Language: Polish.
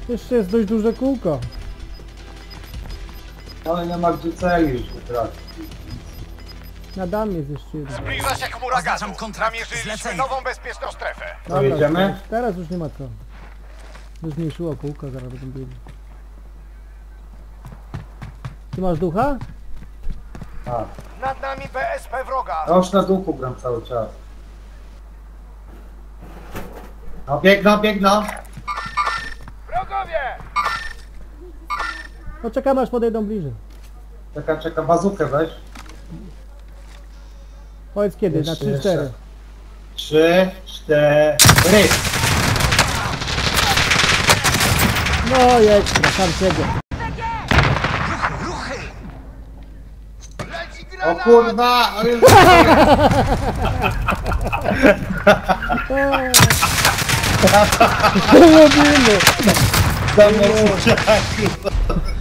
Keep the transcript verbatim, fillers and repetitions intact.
Jeszcze jest dość duże kółko. Ale nie ma gdzie celi już wytracić. Na dam jest jeszcze jeden. Zbliża się chmura gazu. Oznaczam kontrakt. Namierzyliśmy Zlecenie. nową bezpieczną strefę. To jedziemy? Teraz, teraz już nie ma co. Już zmniejszyło kółko, zaraz będą biegli. Ty masz ducha? A, Nad nami B S P wroga. ja już na duchu gram cały czas. No biegną, biegną. Wrogowie! Poczekamy aż podejdą bliżej. Czeka, czeka, bazukę weź. Powiedz kiedy, na Jeszcze, trzy cztery. jeszcze. Trzy, cztery. No i ekstra, sam siebie. Leci O granat! kurwa! O Jezu. Robimy! Za mocno.